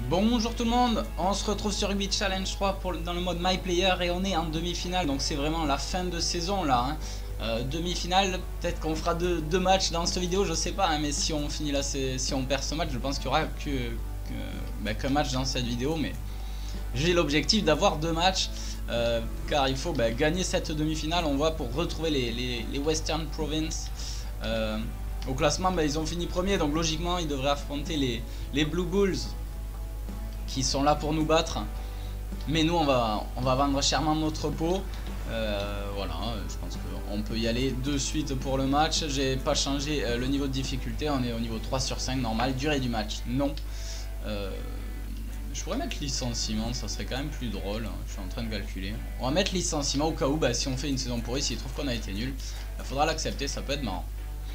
Bonjour tout le monde, on se retrouve sur Rugby Challenge 3 dans le mode My Player et on est en demi-finale, donc c'est vraiment la fin de saison là. Demi-finale, peut-être qu'on fera deux matchs dans cette vidéo, je sais pas, hein, mais si on finit là, si on perd ce match, je pense qu'il y aura qu'un match dans cette vidéo, mais j'ai l'objectif d'avoir 2 matchs, car il faut gagner cette demi-finale, on voit, pour retrouver les Western Province. Au classement, ils ont fini premier, donc logiquement ils devraient affronter les Blue Bulls qui sont là pour nous battre, mais nous on va vendre chèrement notre peau. Voilà, je pense qu'on peut y aller de suite pour le match. J'ai pas changé le niveau de difficulté, on est au niveau 3 sur 5 normal. Durée du match, non. Je pourrais mettre licenciement, ça serait quand même plus drôle. Je suis en train de calculer. On va mettre licenciement au cas où, si on fait une saison pourrie, s'ils trouvent qu'on a été nul, il faudra l'accepter, ça peut être marrant.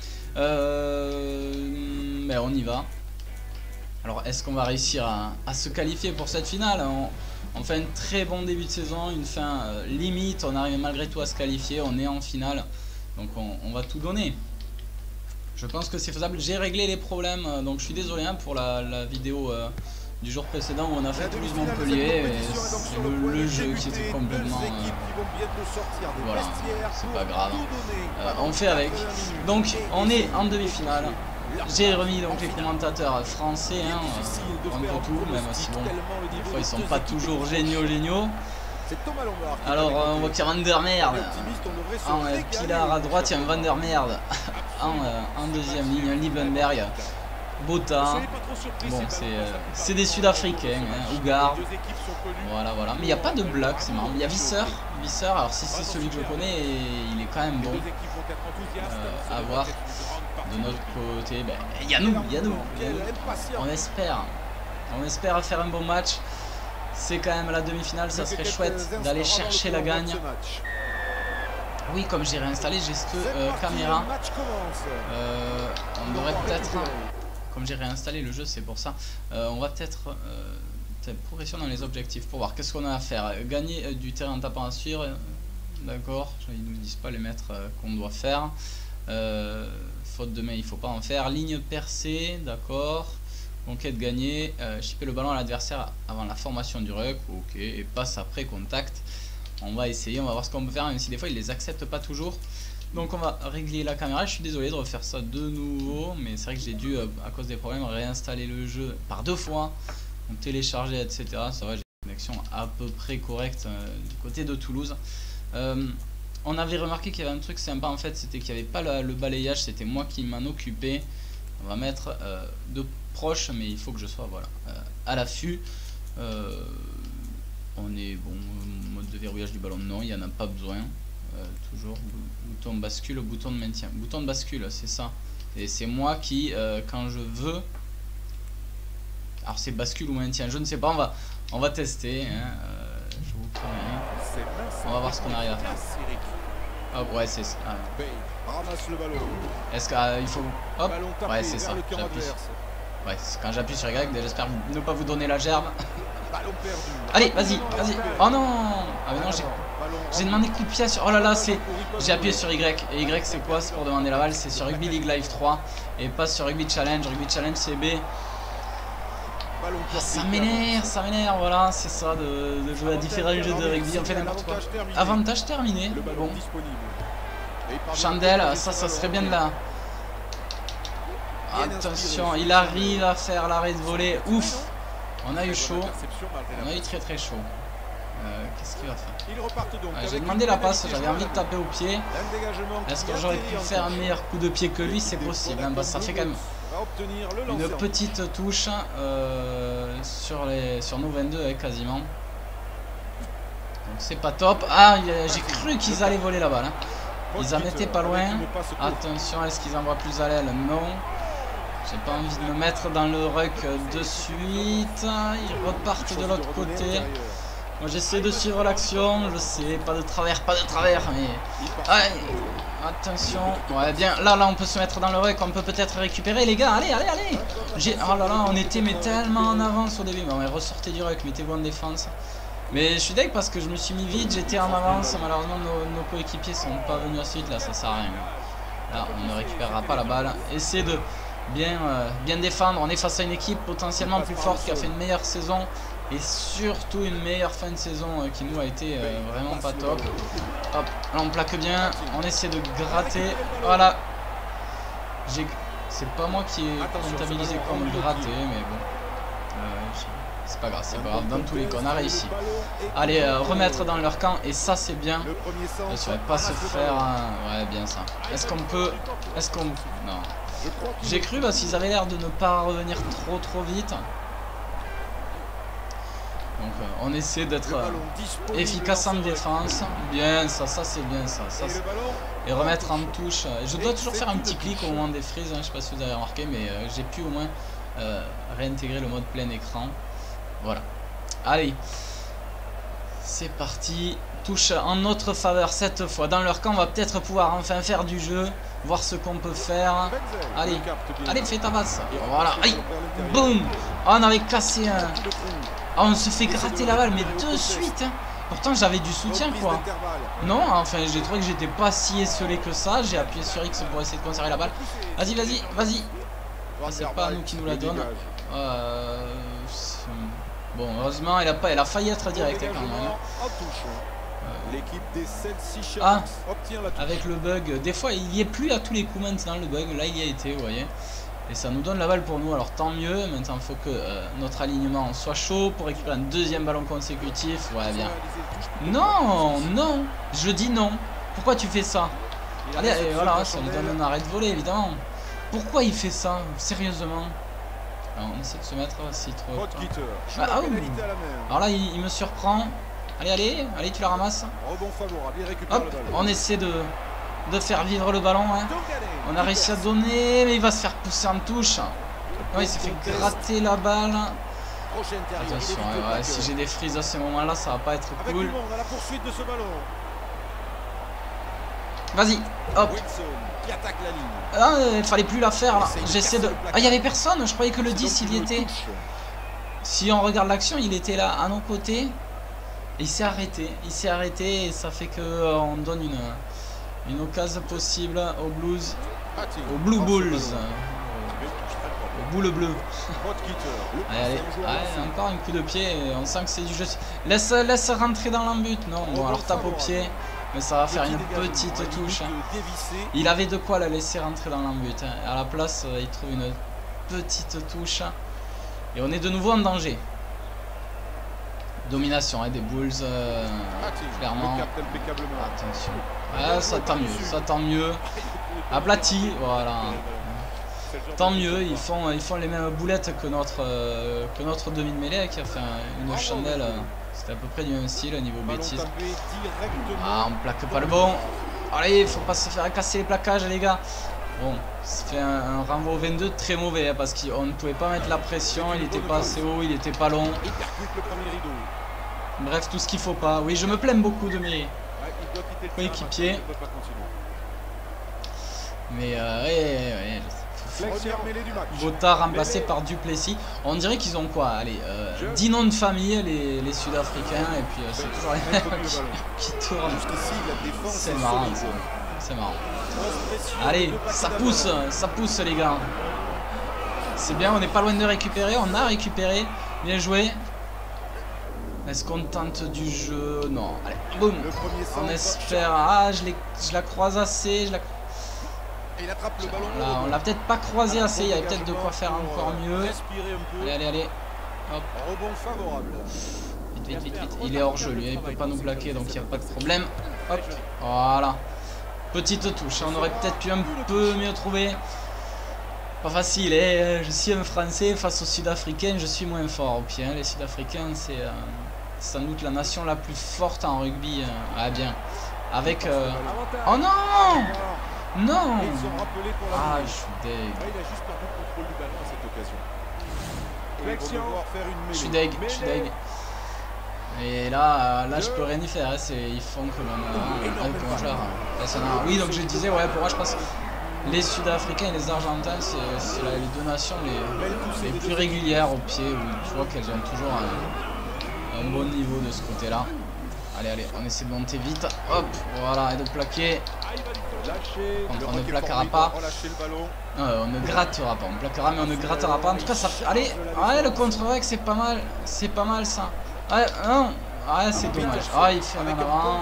Mais on y va. Alors est-ce qu'on va réussir à se qualifier pour cette finale? On fait un très bon début de saison, une fin limite, on arrive malgré tout à se qualifier, on est en finale, donc on va tout donner. Je pense que c'est faisable. J'ai réglé les problèmes, donc je suis désolé pour la vidéo du jour précédent où on a fait Toulouse-Montpellier, c'est le jeu qui était complètement... voilà, c'est pas grave, on fait avec. Donc on est en demi-finale. J'ai remis donc les commentateurs français, un peu tout, même si bon, des fois ils sont pas toujours géniaux. Alors on voit qu'il y a Van der Merde en Pilar à droite, il y a un Van der Merde en deuxième ligne, un Liebenberg, Bota, bon c'est des Sud-Africains, Ougar, voilà, mais il n'y a pas de Black, c'est marrant, il y a Visser, alors si c'est celui que je connais, il est quand même bon à voir. De notre côté, il y a nous. On espère faire un bon match. C'est quand même la demi-finale, ça serait chouette d'aller chercher la gagne. Oui, comme j'ai réinstallé, j'ai cette caméra. On devrait peut-être, comme j'ai réinstallé le jeu, c'est pour ça. On va peut-être progression dans les objectifs pour voir qu'est-ce qu'on a à faire. Gagner du terrain en tapant à suivre, d'accord. Ils nous disent pas les mètres qu'on doit faire. Faute de main, il faut pas en faire. Ligne percée, d'accord. Conquête gagnée. Chipper le ballon à l'adversaire avant la formation du ruck, ok. Et passe après contact. On va essayer, on va voir ce qu'on peut faire, même si des fois ils les acceptent pas toujours. Donc on va régler la caméra. Je suis désolé de refaire ça de nouveau, mais c'est vrai que j'ai dû, à cause des problèmes, réinstaller le jeu par 2 fois. Donc télécharger, etc. Ça va, j'ai une connexion à peu près correcte du côté de Toulouse. On avait remarqué qu'il y avait un truc sympa en fait, c'était qu'il n'y avait pas le balayage, c'était moi qui m'en occupais. On va mettre de proche, mais il faut que je sois à l'affût. On est bon, mode de verrouillage du ballon, non, il n'y en a pas besoin. Toujours bouton bascule, bouton de maintien. Bouton de bascule, c'est ça. Et c'est moi qui, quand je veux... Alors c'est bascule ou maintien, je ne sais pas, on va tester. Je vous promets. On va voir ce qu'on arrive à faire. Hop, ouais, c'est ça. Est-ce qu'il faut... Hop, ouais, c'est ça. Ouais, quand j'appuie sur Y, j'espère ne pas vous donner la gerbe. Allez, vas-y. Oh non. Ah mais non, j'ai demandé coup de pied sur... Oh là là, j'ai appuyé sur Y. Et Y, c'est quoi? C'est pour demander la balle. C'est sur Rugby League Live 3. Et pas sur Rugby Challenge. Rugby Challenge, c'est B. Ah, ça m'énerve, voilà, c'est ça, de jouer à différents jeux de rugby, on fait n'importe quoi. Avantage terminé, bon. Chandel, ça serait bien de là. Attention, il arrive à faire l'arrêt de volée, ouf. On a eu chaud, on a eu très chaud. Qu'est-ce qu'il va faire? J'ai demandé la passe, j'avais envie de taper au pied. Est-ce que j'aurais pu faire un meilleur coup de pied que lui? C'est possible, ça fait quand même une petite touche sur nos 22 quasiment. Donc c'est pas top. Ah, j'ai cru qu'ils allaient voler la balle. Ils en étaient pas loin. Attention, est-ce qu'ils envoient plus à l'aile? Non. J'ai pas envie de me mettre dans le ruck de suite. Ils repartent de l'autre côté. Moi j'essaie de suivre l'action, je sais, pas de travers, mais... Allez, attention, ouais bien, là on peut se mettre dans le ruck, on peut peut-être récupérer les gars, allez. Oh là là, on était mais tellement en avance au début, mais ressortez du ruck, mettez-vous en défense. Mais je suis deg parce que je me suis mis vite, j'étais en avance, malheureusement nos coéquipiers sont pas venus à suite, là ça sert à rien. Là on ne récupérera pas la balle, essayez bien défendre. On est face à une équipe potentiellement plus forte qui a fait une meilleure saison et surtout une meilleure fin de saison qui nous a été vraiment pas top. Hop, là on plaque bien, on essaie de gratter. Voilà. C'est pas moi qui ai comptabilisé comme gratté, mais bon. C'est pas grave, c'est pas grave. Dans tous les cas, on a réussi. Allez, remettre dans leur camp. Et ça, c'est bien. Ça va pas se faire. Ouais, bien ça. Est-ce qu'on peut. Est-ce qu'on. Non. J'ai cru parce qu'ils avaient l'air de ne pas revenir trop vite. Donc, on essaie d'être efficace en défense. Bien, ça c'est bien ça. Et remettre en touche. Je dois toujours faire un petit clic au moment des frises. Hein, je sais pas si vous avez remarqué, mais j'ai pu au moins réintégrer le mode plein écran. Voilà. Allez. C'est parti. Touche en notre faveur cette fois. Dans leur camp, on va peut-être pouvoir enfin faire du jeu. Voir ce qu'on peut faire. Allez. Allez, fais ta basse. Voilà. Aïe. Boum. Oh, on avait cassé un. Oh, on se fait gratter la balle, mais de suite. Hein. Pourtant, j'avais du soutien, quoi. Non, enfin, j'ai trouvé que j'étais pas si esselé que ça. J'ai appuyé sur X pour essayer de conserver la balle. Vas-y, vas-y, vas-y. Ah, c'est pas nous qui nous la donne. Bon, heureusement, elle a failli être directe quand même. Ah, avec le bug. Des fois, il y est plus à tous les coups maintenant, le bug. Là, il y a été, vous voyez. Et ça nous donne la balle pour nous. Alors, tant mieux. Maintenant, il faut que notre alignement soit chaud pour récupérer un deuxième ballon consécutif. Ouais, bien. Non, non. Je dis non. Pourquoi tu fais ça? Allez, allez, voilà, ça lui donne un arrêt de voler, évidemment. Pourquoi il fait ça? Sérieusement? Alors, on essaie de se mettre si trop. Ah oui. Alors là, il me surprend. Allez, allez, allez, tu la ramasses. Hop, on essaie de faire vivre le ballon. Hein. On a réussi à donner, mais il va se faire pousser en touche. Ouais, il s'est fait gratter la balle. Attention, ouais, si j'ai des frises à ce moment-là, ça va pas être cool. Vas-y, hop. Ah, il fallait plus la faire là. J'essaie de. Ah, il y avait personne. Je croyais que le 10 il y était. Si on regarde l'action, il était là à nos côtés. Et il s'est arrêté. Il s'est arrêté et ça fait que on donne une occasion possible aux Blues. Aux Blue Bulls. Aux boules bleues. Allez, allez, encore un coup de pied. On sent que c'est du jeu. Laisse rentrer dans l'embut. Non, bon, alors tape au pied. Mais ça va faire une petite touche. Il avait de quoi la laisser rentrer dans l'embut. À la place, il trouve une petite touche. Et on est de nouveau en danger. Domination des Bulls. Clairement. Attention. Ouais, ça tend mieux. Ça tend mieux. Aplati. Voilà. Tant mieux. Ils font les mêmes boulettes que notre demi de mêlée qui a fait une chandelle. C'était à peu près du même style au niveau bêtise. Ah, on plaque pas le bon. Allez, il faut pas se faire casser les plaquages, les gars. Bon, ça fait un renvoi au 22 très mauvais hein, parce qu'on ne pouvait pas mettre la pression. Il n'était pas assez haut, il n'était pas long. Bref, tout ce qu'il faut pas. Oui, je me plains beaucoup de mes coéquipiers. Mais ouais. Botha remplacé par Duplessis. On dirait qu'ils ont quoi? Allez, 10 noms de famille, les Sud-Africains. Et puis c'est toujours les mêmes qui tournent. C'est marrant, c'est marrant. Allez, ça pousse les gars. C'est bien, on n'est pas loin de récupérer. On a récupéré. Bien joué. Est-ce qu'on tente du jeu? Non. Allez, boum. On espère. Ah, je la croise assez. Là, on l'a peut-être pas croisé assez. Il y avait peut-être de quoi faire encore mieux. Allez, allez. Hop. Vite. Il est hors jeu, lui. Il peut pas nous plaquer, donc il n'y a pas de problème. Hop. Voilà. Petite touche. On aurait peut-être pu un peu mieux trouver. Pas facile. Je suis un Français face aux Sud-Africains. Je suis moins fort au pied. Les Sud-Africains, c'est sans doute la nation la plus forte en rugby. Ah, bien. Avec. Oh non! Non! Ah, je suis deg. Je suis deg. Et là je peux rien y faire. Hein. Ils font comme genre. Oui, donc je disais, ouais, pour moi, je pense que les Sud-Africains et les Argentins, c'est les deux nations les plus régulières au pied. Où tu vois qu'elles ont toujours un bon niveau de ce côté-là. allez, on essaie de monter vite. Hop, voilà, et de plaquer. On ne plaquera pas. On ne grattera pas. On plaquera, mais on ne grattera pas. En tout cas, ça fait. Allez, ouais, le contre-rec, c'est pas mal. C'est pas mal ça. Ouais, non. Ouais, c'est dommage. Ah, il fait un en avant.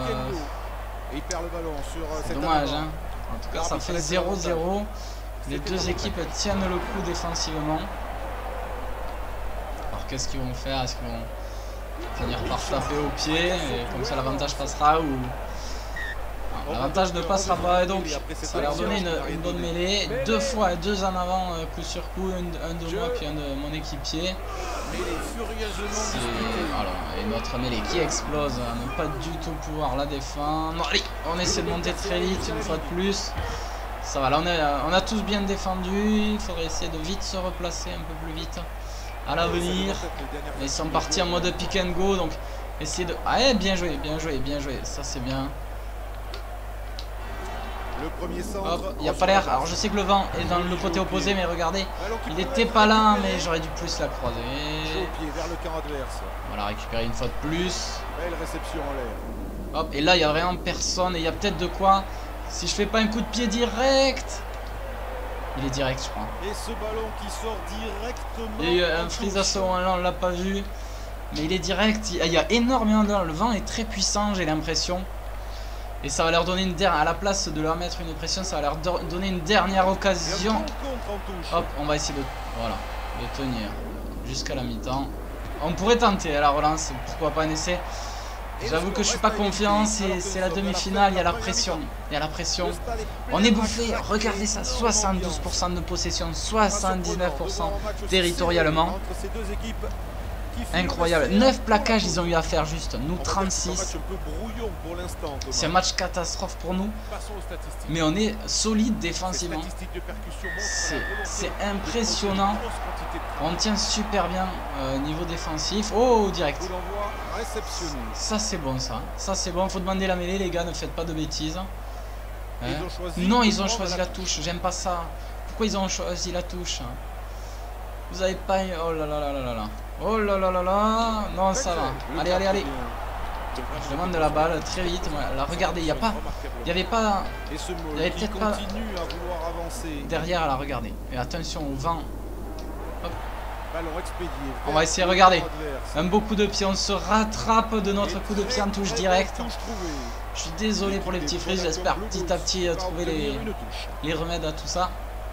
C'est dommage, hein. En tout cas, ça fait 0-0. Les deux équipes tiennent le coup défensivement. Alors, qu'est-ce qu'ils vont faire? Est-ce qu'ils vont finir par taper au pied et comme ça l'avantage passera ou l'avantage ne passera pas? Et donc ça va leur donner une bonne mêlée. Deux fois, deux en avant coup sur coup, un de moi puis un de mon équipier. Voilà, et notre mêlée qui explose à ne pas du tout pouvoir la défendre. Allez, on essaie de monter très vite une fois de plus. Ça va, là on a tous bien défendu. Il faudrait essayer de vite se replacer un peu plus vite à l'avenir. Ils sont partis en mode pick and go, donc essayer de... Ah, bien joué, bien joué, bien joué. Ça c'est bien. Hop, il n'y a pas l'air. Alors je sais que le vent est dans le côté opposé, mais regardez, il était pas là, mais j'aurais dû plus la croiser. Voilà, récupérer une fois de plus. Hop, et là il n'y a vraiment personne et il y a peut-être de quoi. Si je fais pas un coup de pied direct. Il est direct, je crois. Et ce ballon qui sort directement. Il y a eu un freeze à ce moment-là, on l'a pas vu. Mais il est direct. Il y a énormément de... Le vent est très puissant, j'ai l'impression. Et ça va leur donner une dernière... À la place de leur mettre une pression, ça va leur donner une dernière occasion. Hop, on va essayer de... Voilà, de tenir jusqu'à la mi-temps. On pourrait tenter à la relance, pourquoi pas un essai. J'avoue que je suis pas confiant, c'est la demi-finale, il y a la pression. Il y a la pression. On est bouffé, regardez ça, 72% de possession, 79% territorialement. Incroyable. 9 plaquages ils ont eu à faire juste, nous 36. C'est un match catastrophe pour nous. Mais on est solide défensivement. C'est impressionnant. On tient super bien niveau défensif. Oh, direct. Ça c'est bon ça. Ça c'est bon, faut demander la mêlée les gars, ne faites pas de bêtises. Hein? Non, ils ont choisi la touche, j'aime pas ça. Pourquoi ils ont choisi la touche? Vous avez pas... Oh là là là là là. Oh là là là là. Non, ça va. Allez, allez, allez. Je demande de la balle très vite. Là, regardez, il n'y a pas... Il n'y avait pas... Il n'y avait peut-être pas... Derrière, là, regardez. Et attention au vent. Hop. On va essayer, regardez. Même beaucoup de pieds. On se rattrape de notre coup de pied en touche directe. Je suis désolé pour les petits frises. J'espère petit à petit trouver les remèdes à tout ça.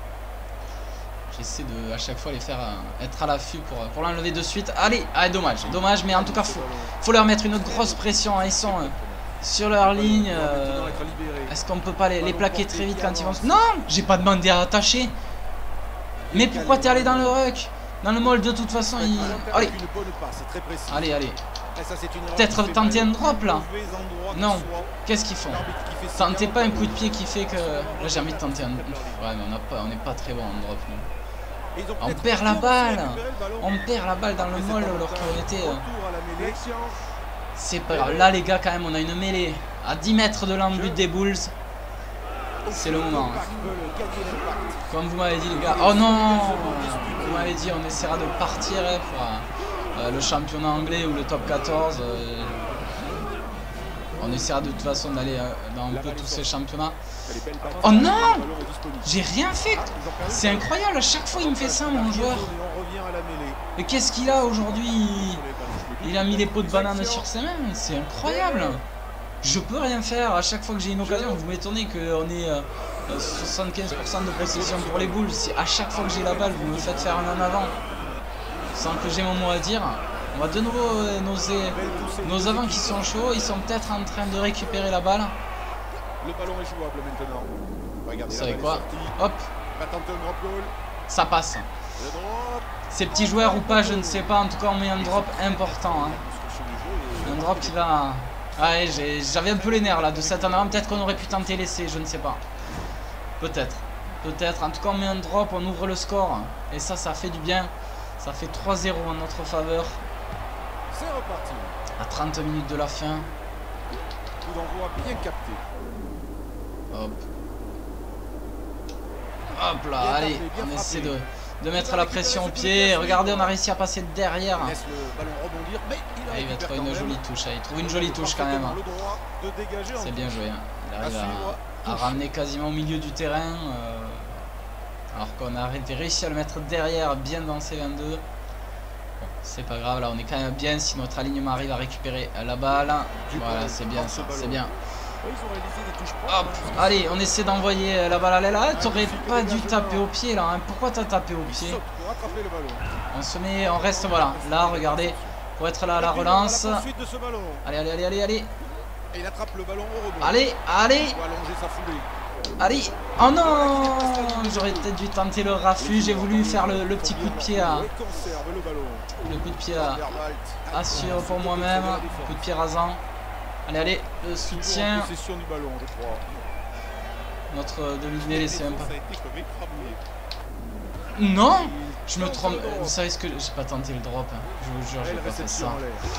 J'essaie de à chaque fois les faire être à l'affût pour l'enlever de suite. Allez, dommage, dommage, mais en tout cas faut leur mettre une grosse pression. Ils sont sur leur ligne. Est-ce qu'on peut pas les plaquer très vite quand ils vont... Non, j'ai pas demandé à attacher. Mais pourquoi t'es allé dans le ruck? Dans le mold de toute façon il... Allez. Allez, allez. Peut-être tenter un drop là. Non, qu'est-ce qu'ils font? Tentez pas un coup de pied qui fait que... Là j'ai envie de tenter un... Ouais mais on n'est pas très bon en drop nous. On perd la balle. On perd la balle dans le mold alors qu'on était... C'est pas grave. Là les gars quand même on a une mêlée à 10 mètres de l'embut des Bulls. C'est le moment. Comme vous m'avez dit les gars. Oh non. Vous m'avez dit on essaiera de partir pour le championnat anglais ou le top 14. On essaiera de toute façon d'aller dans un peu tous ces championnats. Oh non! J'ai rien fait! C'est incroyable, à chaque fois il me fait ça mon joueur. Mais qu'est-ce qu'il a aujourd'hui? Il a mis les pots de banane sur ses mains, c'est incroyable. Je peux rien faire, à chaque fois que j'ai une occasion, vous m'étonnez qu'on ait 75% de possession pour les Bulls. Si à chaque fois que j'ai la balle, vous me faites faire un en avant, sans que j'ai mon mot à dire. On va de nouveau nos avants qui sont chauds, ils sont peut-être en train de récupérer la balle. Le ballon est jouable maintenant. Vous savez quoi? Hop. Ça passe. Ces petits joueurs ou pas, je ne sais pas. En tout cas, on met un drop important. Hein. Un drop qui va... Ouais, j'avais un peu les nerfs là de cette en avant. Peut-être qu'on aurait pu tenter l'essai, je ne sais pas. Peut-être. Peut-être. En tout cas, on met un drop, on ouvre le score. Et ça fait du bien. Ça fait 3-0 en notre faveur. C'est reparti. À 30 minutes de la fin. Coup d'envoi bien capté. Hop. Hop là, allez, on essaie de mettre la pression au pied. Regardez, on a réussi à passer derrière. Il laisse le ballon rebondir, mais Il va trouver une jolie touche. Il trouve une jolie touche quand même. C'est bien joué. Il arrive à ramener quasiment au milieu du terrain. Alors qu'on a réussi à le mettre derrière, bien dans ces 22. Bon, c'est pas grave, là on est quand même bien si notre alignement arrive à récupérer la balle. Voilà, c'est bien ça, c'est bien. Hop, allez, on essaie d'envoyer la balle à l'aile. Ah, t'aurais pas dû taper au pied là, hein. Pourquoi t'as tapé au pied? On se met, on reste, voilà, là, regardez, pour être là à la relance. Allez, allez, allez, allez, allez. Il attrape le ballon au rebond. Allez, allez. Allez. Oh non, j'aurais peut-être dû tenter le raffut. J'ai voulu faire le petit coup de pied à... Le coup de pied à suivre pour moi-même. Coup de pied rasant. Allez, allez, le soutien. Notre demi-mêlée, c'est même pas... Non, je me trompe. Vous savez ce que... J'ai pas tenté le drop. Hein. Je vous jure, j'ai pas fait ça.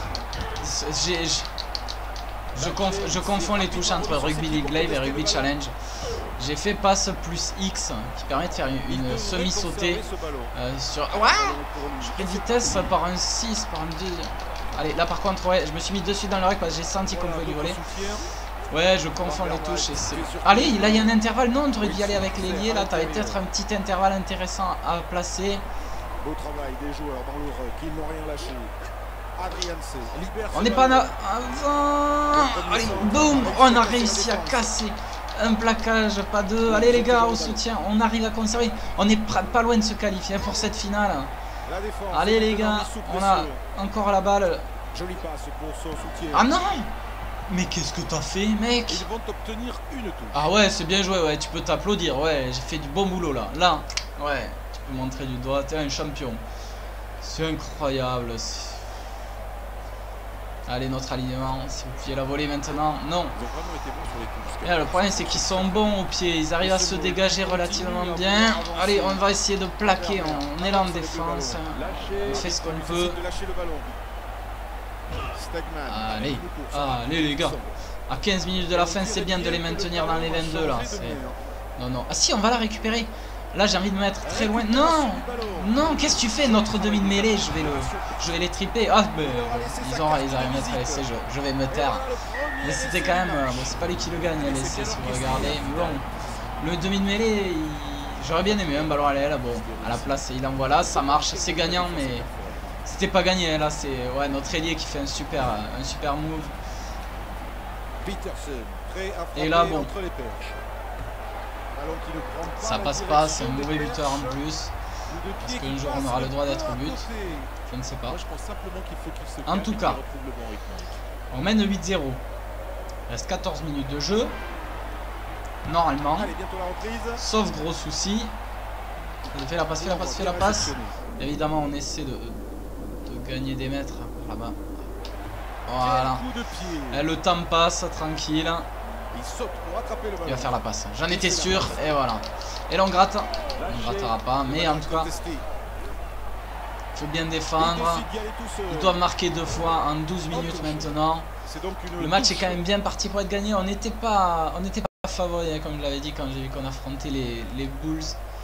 Je confonds les touches entre Rugby League Live et Rugby Challenge. J'ai fait passe plus X qui permet de faire une semi-sautée sur... Ouais, je fais de vitesse par un 6, par un 2. Allez, là par contre, ouais, je me suis mis dessus dans le rec parce que j'ai senti qu'on pouvait lui voler. Ouais, je confonds les touches et c'est... Allez, là il y a un intervalle. Non, tu aurais dû y aller avec l'ailier. Là, tu avais peut-être un petit intervalle intéressant à placer. Beau travail des joueurs dans le rec, ils n'ont rien lâché. On n'est pas là avant. Allez, boum, on a réussi à casser un plaquage, pas deux. Allez les gars, au soutien, on arrive à conserver. On est pas loin de se qualifier pour cette finale. Allez les gars, on a encore la balle. Ah non. Mais qu'est-ce que t'as fait, mec? Ils vont obtenir une touche. Ah ouais, c'est bien joué, ouais, tu peux t'applaudir, ouais, j'ai fait du bon boulot là. Là, ouais, tu peux montrer du doigt, t'es un champion. C'est incroyable. Allez, notre alignement, si vous pouviez la voler maintenant. Non. Et là, le problème, c'est qu'ils sont bons au pied. Ils arrivent à se dégager relativement bien. Allez, on va essayer de plaquer. On est là en défense. On fait ce qu'on peut. Allez, allez les gars. À 15 minutes de la fin, c'est bien de les maintenir dans les 22 là. Non, non. Ah si, on va la récupérer. Là, j'ai envie de me mettre très loin. Non, non, qu'est-ce que tu fais? Notre demi de mêlée, je vais les triper. Ah, ben, ils arrivent à mettre à l'essai, je vais me taire. Mais c'était quand même... bon, c'est pas lui qui le gagne à l'essai, si vous regardez. Mais bon, le demi de mêlée, j'aurais bien aimé un ballon à l'aile. Bon, à la place, il envoie là, ça marche, c'est gagnant, mais c'était pas gagné. Là, c'est ouais, notre ailier qui fait un super move. Et là, bon... Ça passe pas, c'est un mauvais buteur en plus. Est-ce qu'un jour on aura le droit d'être au but? Je ne sais pas. En tout cas, on mène 8-0. Il reste 14 minutes de jeu. Normalement. Sauf gros souci. Fais la passe, fais la passe, fais la passe. Évidemment, on essaie de gagner des mètres là-bas. Voilà. Et le temps passe, tranquille. Il va faire la passe. J'en étais sûr. Et voilà. Et là on gratte. On ne grattera pas. Mais en tout cas, il faut bien défendre. Ils doivent marquer 2 fois en 12 minutes maintenant. Le match est quand même bien parti pour être gagné. On n'était pas favori, comme je l'avais dit quand j'ai vu qu'on affrontait les Bulls.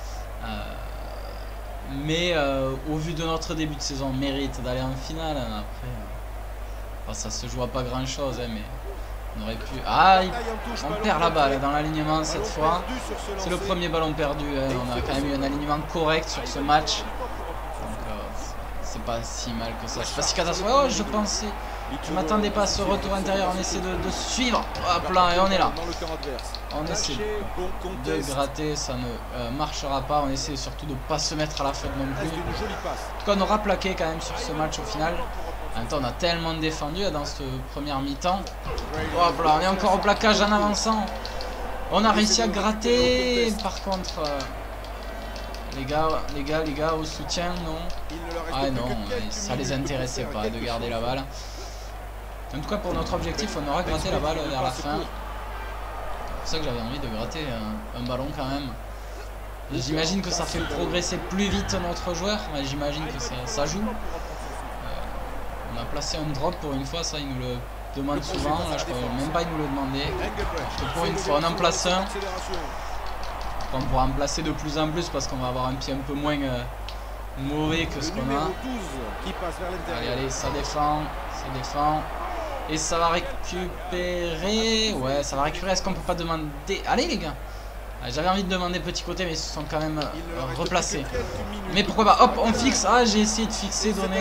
Mais au vu de notre début de saison, on mérite d'aller en finale. Après, enfin, ça se joue à pas grand chose. Mais on aurait pu... Ah, on perd la balle dans l'alignement cette fois. C'est le premier ballon perdu. Hein. On a quand même eu un alignement correct sur ce match. Donc c'est pas si mal que ça. C'est pas si catastrophique. Oh, je pensais... Je m'attendais pas à ce retour intérieur. On essaie de suivre. Hop là, et on est là. On essaie de gratter. Ça ne marchera pas. On essaie surtout de ne pas se mettre à la faute non plus. En tout cas, on aura plaqué quand même sur ce match au final. En même temps, on a tellement défendu dans cette première mi-temps. Hop là, on est encore au plaquage en avançant. On a réussi à gratter. Par contre, les gars, au soutien, non. Ah non, ça les intéressait pas de garder la balle. En tout cas, pour notre objectif, on aura gratté la balle vers la fin. C'est pour ça que j'avais envie de gratter un ballon quand même. J'imagine que ça fait progresser plus vite notre joueur. J'imagine que ça joue. On a placé un drop pour une fois, ça il nous le demande souvent. Là je crois même pas il nous le demandait. Pour une fois on en place un. On pourra en placer de plus en plus parce qu'on va avoir un pied un peu moins mauvais que ce qu'on a. Allez, allez, ça défend. Ça défend. Et ça va récupérer. Ouais, ça va récupérer. Est-ce qu'on peut pas demander... Allez, les gars. J'avais envie de demander petit côté, mais ils se sont quand même replacés. Mais pourquoi pas? Hop, on fixe. Ah, j'ai essayé de fixer, donner.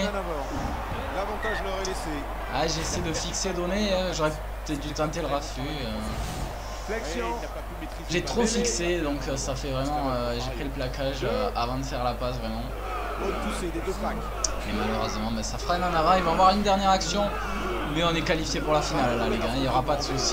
Ah, j'ai essayé de fixer, donner. J'aurais peut-être dû tenter le raffut. J'ai trop fixé, donc ça fait vraiment... j'ai pris le plaquage avant de faire la passe, vraiment. Et malheureusement, ben, ça freine en avant. Ils vont avoir une dernière action. Mais on est qualifié pour la finale, là, les gars. Il n'y aura pas de souci.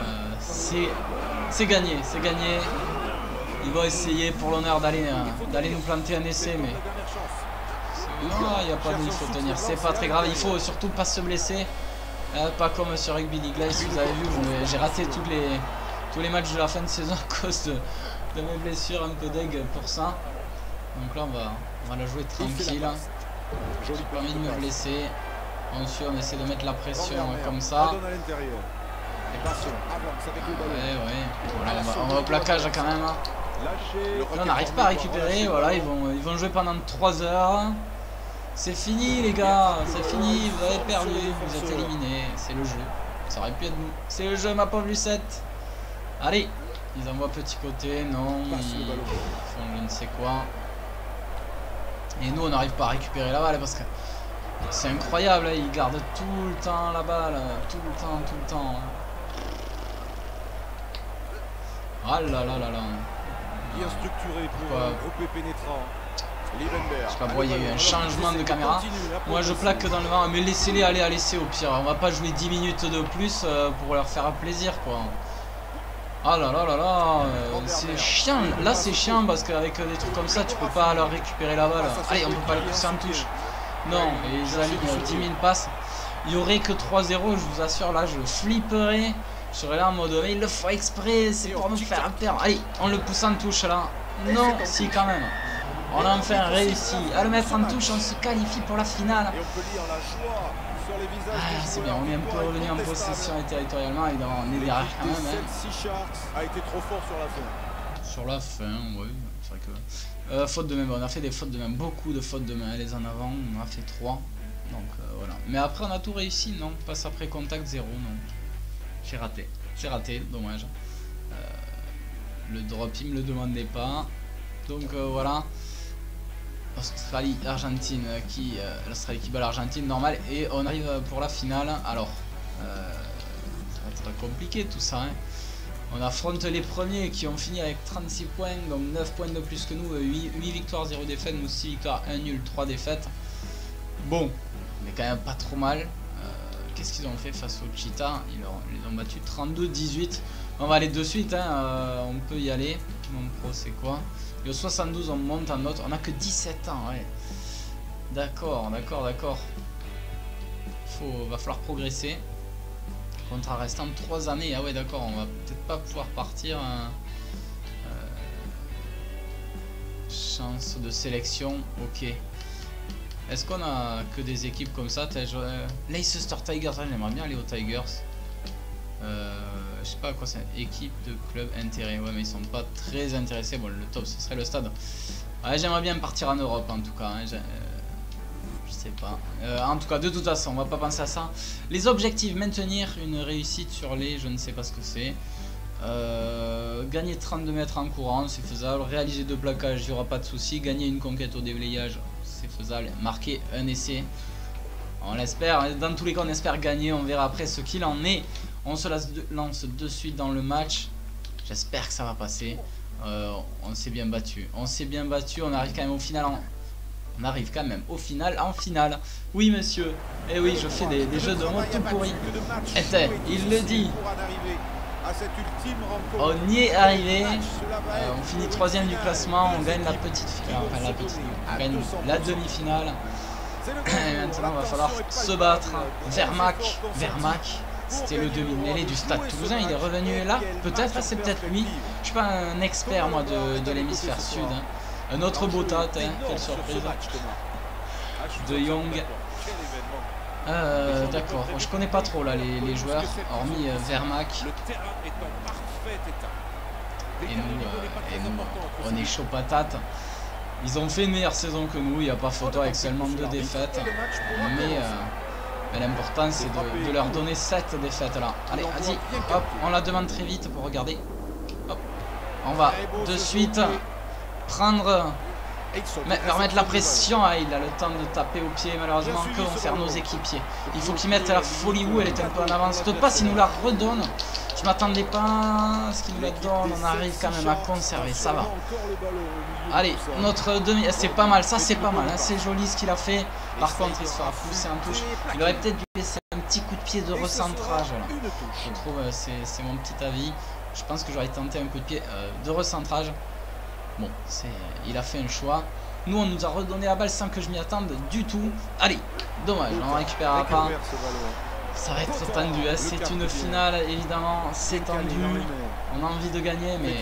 C'est gagné, c'est gagné. Ils vont essayer pour l'honneur d'aller nous planter un essai, mais... Non, il n'y a pas d'où il faut tenir. C'est pas très grave. Il faut surtout pas se blesser. Pas comme sur Rugby League. Là, si vous avez vu, j'ai raté tous les matchs de la fin de saison à cause de mes blessures. Un peu deg pour ça. Donc là, on va la jouer tranquille. J'ai pas envie de me blesser. Ensuite, on essaie de mettre la pression comme ça. Ouais. Voilà, on va au plaquage quand même. Là, on n'arrive pas à récupérer. Voilà, ils vont jouer pendant 3 heures. C'est fini, les gars. C'est fini. Vous avez perdu. Vous êtes éliminés. C'est le jeu. Ça aurait pu être nous. C'est le jeu, ma pauvre Lucette. Allez. Ils envoient petit côté. Non. Ils font je ne sais quoi. Et nous, on n'arrive pas à récupérer la balle parce que c'est incroyable. Là, ils gardent tout le temps la balle. Tout le temps. Ah là là là là. Bien structuré pour un groupe pénétrant. Je sais pas pourquoi il y a eu un changement de caméra. Moi je plaque dans le vent, mais laissez-les aller à l'essai au pire. On va pas jouer 10 minutes de plus pour leur faire plaisir quoi. Ah là là là là, c'est chiant. Là c'est chiant parce qu'avec des trucs comme ça tu peux pas leur récupérer la balle. Allez, on peut pas le pousser en touche. Non, et ils alignent 10 000 passes. Il y aurait que 3-0, je vous assure. Là je flipperais. Je serais là en mode mais il le faut exprès, c'est pour nous faire perdre. Allez, on le pousse en touche là. Non, si quand même. On a enfin réussi à le mettre en touche, on se qualifie pour la finale. Ah, c'est bien, on est un peu revenu en possession et territorialement et on est derrière quand même. Hein. Sur la fin, oui, c'est vrai que... faute de main, on a fait des fautes de main, beaucoup de fautes de main. Les en avant, on a fait 3. Donc voilà. Mais après on a tout réussi, non? Passe après contact 0, non. J'ai raté. C'est raté, dommage. Le drop, il me le demandait pas. Donc voilà. Australie, Argentine l'Australie qui bat l'Argentine, normal. Et on arrive pour la finale. Alors, ça va être compliqué tout ça. Hein. On affronte les premiers qui ont fini avec 36 points, donc 9 points de plus que nous. 8 victoires, 0 défaites. Nous 6 victoires, 1 nul, 3 défaites. Bon, mais quand même pas trop mal. Qu'est-ce qu'ils ont fait face aux Cheetahs? Ils les ont battus 32-18. On va aller de suite, hein. On peut y aller. Mon pro c'est quoi? Et au 72 on monte en note. On a que 17 ans, ouais. D'accord. Va falloir progresser. Contrat restant 3 années. Ah ouais d'accord, on va peut-être pas pouvoir partir. Chance de sélection, ok. Est-ce qu'on a que des équipes comme ça? Leicester Tigers, j'aimerais bien aller aux Tigers. Je sais pas à quoi c'est. Équipe de club intérêt. Ouais, mais ils sont pas très intéressés. Bon, le top, ce serait le stade. Ouais, j'aimerais bien partir en Europe en tout cas. Hein. Je sais pas. En tout cas, de toute façon, on va pas penser à ça. Les objectifs, maintenir une réussite sur les. Je ne sais pas ce que c'est. Gagner 32 mètres en courant, c'est faisable. Réaliser 2 plaquages, il n'y aura pas de souci. Gagner une conquête au déblayage, c'est faisable. Marquer un essai, on l'espère. Dans tous les cas, on espère gagner. On verra après ce qu'il en est. On se lance de suite dans le match. J'espère que ça va passer. On s'est bien battu. On arrive quand même au final. On arrive quand même au final en finale. Oui, monsieur. Et oui, je fais des jeux de mots tout pourris. Il le dit. On y est arrivé. On finit 3ème du classement. On gagne la petite finale. Enfin, on gagne la demi-finale. Et maintenant, il va falloir se battre. Vermac. C'était le demi-mêlée du Stade Toulousain. Il est revenu là. Peut-être, c'est peut-être lui. Je suis pas un expert moi de l'hémisphère sud. Hein. Un autre Botat, hein. Quelle surprise. De Jong. D'accord. Je connais pas trop là les joueurs, hormis Vermac. Et nous, on est chaud patate. Ils ont fait une meilleure saison que nous, il n'y a pas photo avec seulement 2 défaites. Mais l'important c'est de leur donner cette défaite là. Allez, vas-y, hop, on la demande très vite pour regarder. Hop, on va de suite prendre, leur mettre la pression. Ah, il a le temps de taper au pied malheureusement. Que vont faire nos équipiers? Il faut qu'ils mettent la folie où elle est un peu en avance. Cette passe, il nous la redonne. Je m'attendais pas à ce qu'il nous la donne. On arrive quand même à conserver, ça va. Allez, notre demi, c'est pas mal, ça c'est pas mal, hein. C'est joli ce qu'il a fait. Par contre, il se fera pousser en touche. Il aurait peut-être dû laisser un petit coup de pied de recentrage là. Je trouve, c'est mon petit avis. Je pense que j'aurais tenté un coup de pied de recentrage. Bon, il a fait un choix. Nous, on nous a redonné la balle sans que je m'y attende du tout. Allez, dommage, on récupérera pas. Ça va être tendu, hein. C'est une finale, évidemment, c'est tendu. On a envie de gagner, mais...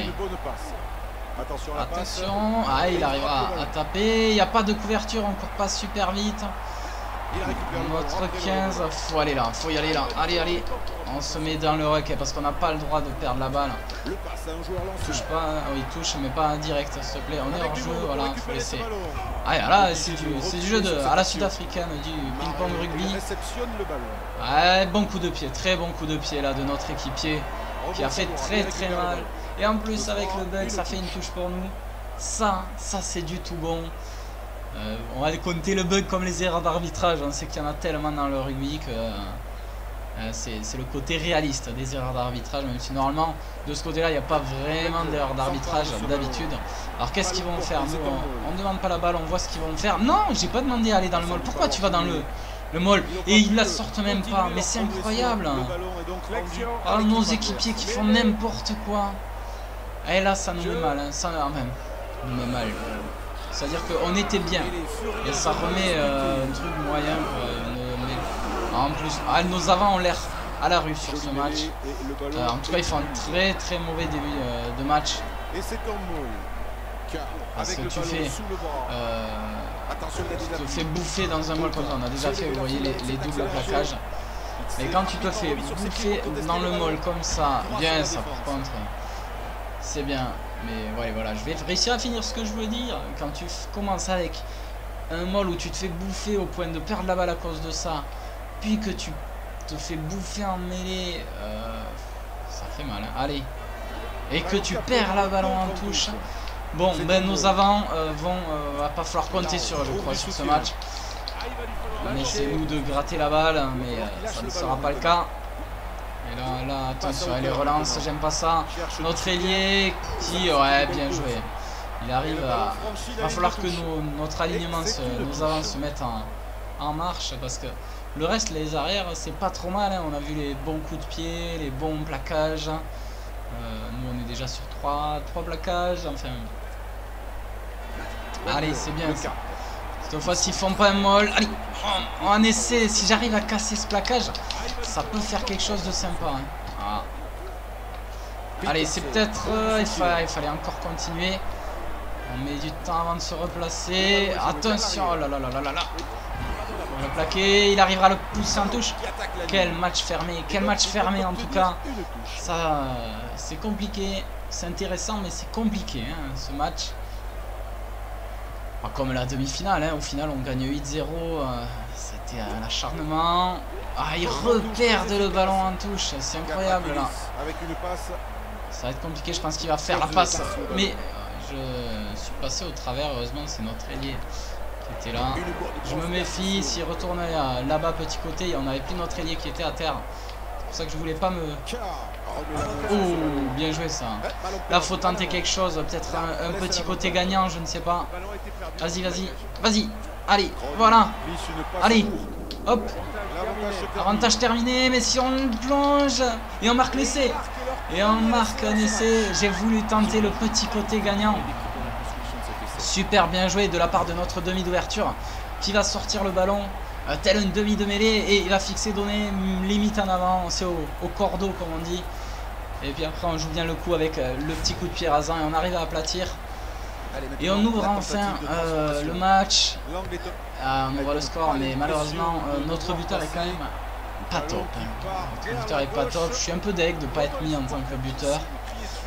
Attention, ah, il arrivera à taper. Il n'y a pas de couverture, on court pas super vite. Notre 15, faut aller là, faut y aller là. Allez, allez, on se met dans le ruck parce qu'on n'a pas le droit de perdre la balle. Touche pas, oui, touche, mais pas direct, s'il te plaît. On est hors jeu, voilà, faut laisser. Ah, là, c'est du jeu à la sud-africaine, du ping-pong rugby. Ouais, bon coup de pied, très bon coup de pied là de notre équipier qui a fait très très mal. Et en plus, avec le bug, ça fait une touche pour nous. Ça c'est du tout bon. On va compter le bug comme les erreurs d'arbitrage. On sait qu'il y en a tellement dans le rugby que c'est le côté réaliste des erreurs d'arbitrage. Même si normalement, de ce côté-là, il n'y a pas vraiment d'erreurs d'arbitrage d'habitude. Alors qu'est-ce qu'ils vont faire? Nous, on ne demande pas la balle, on voit ce qu'ils vont faire. Non, j'ai pas demandé à aller dans le mall. Pourquoi tu vas dans le mall? Et ils la sortent même pas. Mais c'est incroyable. Alors, nos équipiers qui font n'importe quoi. Et là, ça nous met mal. Hein. Ça nous met mal. C'est-à-dire qu'on était bien. Et ça remet un truc moyen. En plus, nos avants ont l'air à la rue sur ce match. En tout cas, ils font un très très mauvais début de match. Parce que tu te fais bouffer dans un mall comme ça. On a déjà fait, vous voyez, les doubles plaquages. Mais quand tu te fais bouffer dans le mall comme ça, bien ça par contre, c'est bien. Mais ouais, voilà, je vais réussir à finir ce que je voulais dire. Quand tu commences avec un mall où tu te fais bouffer au point de perdre la balle à cause de ça, puis que tu te fais bouffer en mêlée, ça fait mal, hein. Allez. Et que tu perds la ballon en touche. Bon, ben nos avants va pas falloir compter sur, je crois, sur ce match. Mais c'est nous de gratter la balle, mais ça ne sera pas le cas. Et là, attention, les relances, j'aime pas ça. Notre ailier qui, ouais, bien joué. Il arrive à... Il va falloir que notre alignement, nos avants se mettent en marche. Parce que le reste, les arrières, c'est pas trop mal, hein. On a vu les bons coups de pied, les bons plaquages. Nous, on est déjà sur 3 plaquages. Enfin... Allez, c'est bien ça. Cette fois, s'ils font pas un molle, allez, on essaie. Si j'arrive à casser ce plaquage, ça peut faire quelque chose de sympa, hein. Ah. Allez, c'est peut-être... il fallait encore continuer. On met du temps avant de se replacer. Attention, oh là là là là là là. On va le plaquer, il arrivera à le pousser en touche. Quel match fermé en tout cas. Ça, c'est compliqué. C'est intéressant, mais c'est compliqué, hein, ce match. Comme la demi-finale, hein. Au final on gagne 8-0, c'était un acharnement. Ah, ils reperdent le ballon en touche, c'est incroyable là. Ça va être compliqué, je pense qu'il va faire la passe. Mais je suis passé au travers, heureusement c'est notre ailier qui était là. Je me méfie, s'il retourne là-bas petit côté, on n'avait plus notre ailier qui était à terre. C'est pour ça que je voulais pas me... Oh, bien joué ça. Là, faut tenter quelque chose. Peut-être un petit côté gagnant, je ne sais pas. Vas-y, vas-y. Vas-y. Allez, voilà. Allez. Hop. Avantage terminé. Mais si on plonge. Et on marque l'essai. Et on marque un essai. J'ai voulu tenter le petit côté gagnant. Super bien joué de la part de notre demi d'ouverture. Qui va sortir le ballon. Tel une demi de mêlée. Et il va fixer, donner limite en avant. C'est au cordeau, comme on dit. Et puis après on joue bien le coup avec le petit coup de pied rasant et on arrive à aplatir. Et on ouvre enfin le match. On ouvre le score, mais malheureusement notre buteur est quand même pas top. Notre buteur est pas top. Je suis un peu deg de ne pas être mis en tant que buteur.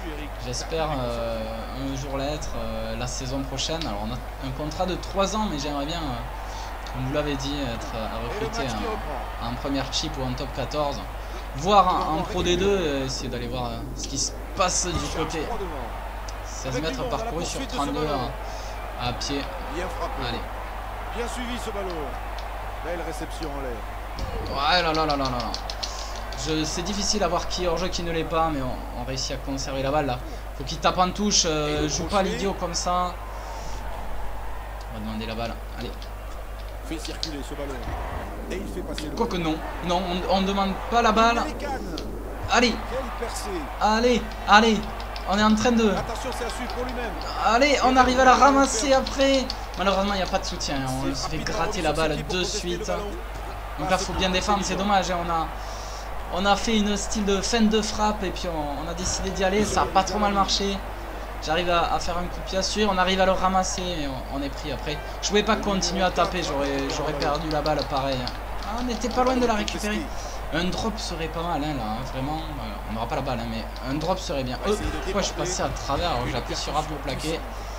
J'espère un jour l'être la saison prochaine. Alors on a un contrat de 3 ans, mais j'aimerais bien, comme vous l'avez dit, être recruté en première chip ou en top 14. Voire en Pro D2, essayer d'aller voir ce qui se passe du côté. 16 mètres parcourus sur 32 à pied. Allez. Bien suivi ce ballon. Belle réception en l'air. Ouais, là là là là là. C'est difficile à voir qui est hors jeu, qui ne l'est pas, mais on réussit à conserver la balle là. Faut qu'il tape en touche, joue pas l'idiot comme ça. On va demander la balle. Allez. Fait circuler ce ballon. Et il fait passer le Quoique non. Non, on ne demande pas la balle. Allez. Allez, allez. On est en train de... Attention, c'est à suivre pour lui-même. Allez, on arrive à la ramasser après. Malheureusement, il n'y a pas de soutien. On se fait gratter la balle de suite. Donc là, il faut bien défendre. C'est dommage. On a fait une style de feinte de frappe. Et puis, on a décidé d'y aller. Ça n'a pas trop mal marché. J'arrive à faire un coup de pied à suivre. On arrive à le ramasser. Et on est pris après. Je ne pouvais pas continuer à taper. J'aurais perdu la balle pareil. Ah, on n'était pas loin de la récupérer. Un drop serait pas mal, hein, là, hein, vraiment. On n'aura pas la balle, hein, mais un drop serait bien. Pourquoi je passais à travers alors que j'appuie sur A pour plaquer.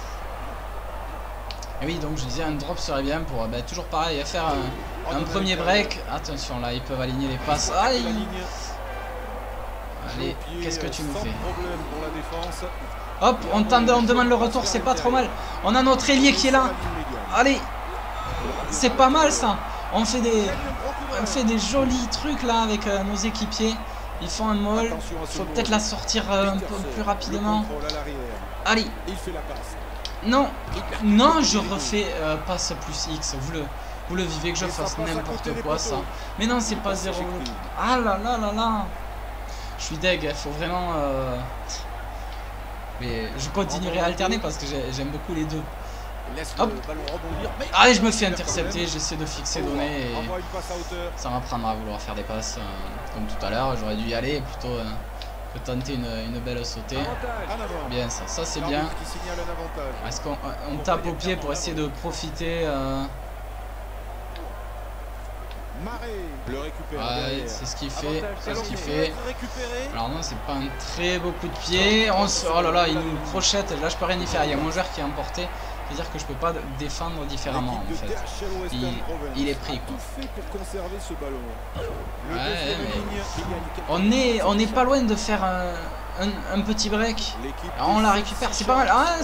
Et oui, donc je disais un drop serait bien pour toujours pareil, faire un premier break. Attention, là, ils peuvent aligner les passes. Aïe. Allez, qu'est-ce que tu nous fais? Hop, on demande le retour, c'est pas trop mal. On a notre ailier qui est là. Allez, c'est pas mal ça. On fait des jolis trucs là avec nos équipiers. Ils font un maul. Il faut peut-être la sortir un peu plus rapidement. Allez. Non. Non, je refais passe plus X. Vous le vivez que je fasse n'importe quoi ça. Mais non, c'est pas 0. Ah là là là là. Je suis deg. Il faut vraiment... Mais je continuerai à alterner parce que j'aime beaucoup les deux. Hop. Allez, je me fais intercepter, j'essaie de fixer, donner et ça m'apprendra à vouloir faire des passes comme tout à l'heure. J'aurais dû y aller plutôt que tenter une belle sautée. Bien, ça c'est bien. Est-ce qu'on tape au pied pour essayer de profiter Ouais, c'est ce qu'il fait, c'est ce qu'il fait. Alors non, c'est pas un très beau coup de pied. Oh là là, il nous crochette. Là, je peux rien y faire. Il y a mon joueur qui est emporté. C'est-à-dire que je peux pas défendre différemment en fait. Il est pris quoi. Ouais, mais on est pas loin de faire un petit break. Alors, on la récupère, c'est pas mal. Ah,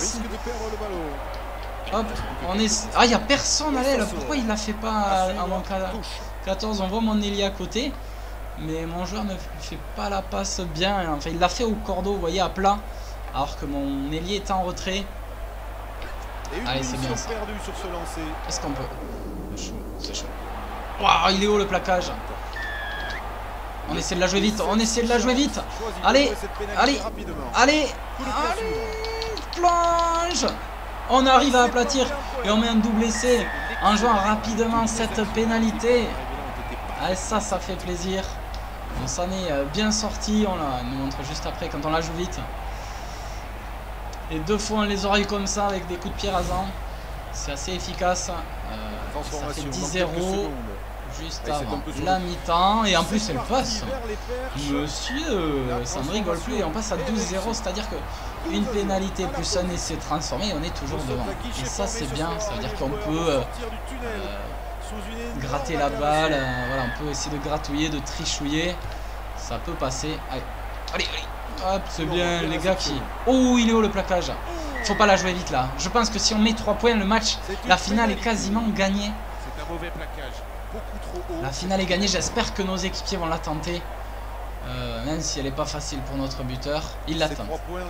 hop, ah, il y a personne à l'aile. Pourquoi il la fait pas en manque à 14? On voit mon ailier à côté, mais mon joueur ne fait pas la passe bien. Enfin, il l'a fait au cordeau, vous voyez, à plat, alors que mon ailier est en retrait. Allez, c'est bien ça. Est-ce qu'on peut? C'est chaud. Waouh, il est haut le plaquage. On essaie de la jouer vite. On essaie de la jouer vite. Allez, allez, allez, allez, plonge. On arrive à aplatir et on met un double essai en jouant rapidement cette pénalité. Allez, ça fait plaisir. On s'en est bien sorti. On nous montre juste après quand on la joue vite. Et 2 fois on les oreilles comme ça avec des coups de pied rasants. C'est assez efficace. Ça fait 10-0 juste avant la mi-temps. Et en plus elle passe. Monsieur, ça ne rigole plus. Et on passe à 12-0. C'est-à-dire qu'une pénalité plus un essai transformé, on est toujours devant. Et ça c'est bien. Ça veut dire qu'on peut gratter la balle. Voilà, on peut essayer de gratouiller, de trichouiller. Ça peut passer. Allez, allez, allez. Hop, c'est bien les gars qui... Oh, il est haut le plaquage. Faut pas la jouer vite là. Je pense que si on met 3 points, le match, la finale est quasiment gagnée. La finale est gagnée. J'espère que nos équipiers vont la tenter. Même si elle n'est pas facile pour notre buteur. Il l'attend.